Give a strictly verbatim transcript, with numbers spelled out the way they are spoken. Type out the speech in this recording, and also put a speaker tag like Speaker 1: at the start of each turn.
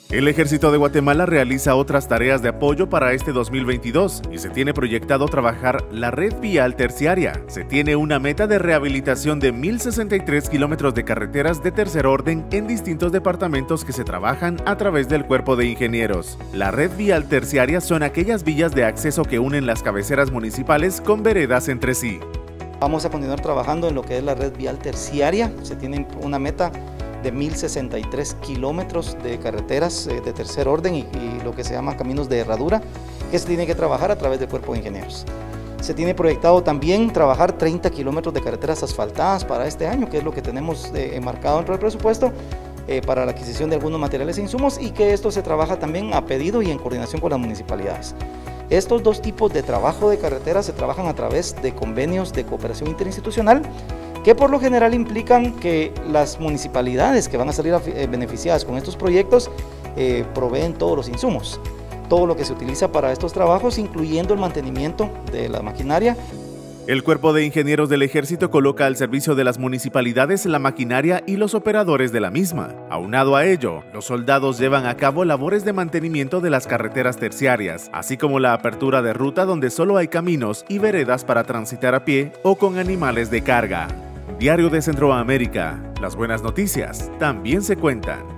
Speaker 1: El Ejército de Guatemala realiza otras tareas de apoyo para este dos mil veintidós y se tiene proyectado trabajar la red vial terciaria. Se tiene una meta de rehabilitación de mil sesenta y tres kilómetros de carreteras de tercer orden en distintos departamentos que se trabajan a través del Cuerpo de Ingenieros. La red vial terciaria son aquellas vías de acceso que unen las cabeceras municipales con veredas entre sí.
Speaker 2: Vamos a continuar trabajando en lo que es la red vial terciaria. Se tiene una meta de mil sesenta y tres kilómetros de carreteras eh, de tercer orden y, y lo que se llama caminos de herradura, que se tiene que trabajar a través del Cuerpo de Ingenieros. Se tiene proyectado también trabajar treinta kilómetros de carreteras asfaltadas para este año, que es lo que tenemos eh, enmarcado dentro del presupuesto eh, para la adquisición de algunos materiales e insumos, y que esto se trabaja también a pedido y en coordinación con las municipalidades. Estos dos tipos de trabajo de carreteras se trabajan a través de convenios de cooperación interinstitucional, que por lo general implican que las municipalidades que van a salir beneficiadas con estos proyectos eh, proveen todos los insumos, todo lo que se utiliza para estos trabajos, incluyendo el mantenimiento de la maquinaria.
Speaker 1: El Cuerpo de Ingenieros del Ejército coloca al servicio de las municipalidades la maquinaria y los operadores de la misma. Aunado a ello, los soldados llevan a cabo labores de mantenimiento de las carreteras terciarias, así como la apertura de ruta donde solo hay caminos y veredas para transitar a pie o con animales de carga. Diario de Centroamérica, las buenas noticias también se cuentan.